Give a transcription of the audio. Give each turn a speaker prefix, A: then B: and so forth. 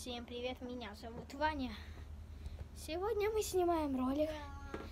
A: Всем привет, меня зовут Ваня. Сегодня мы снимаем ролик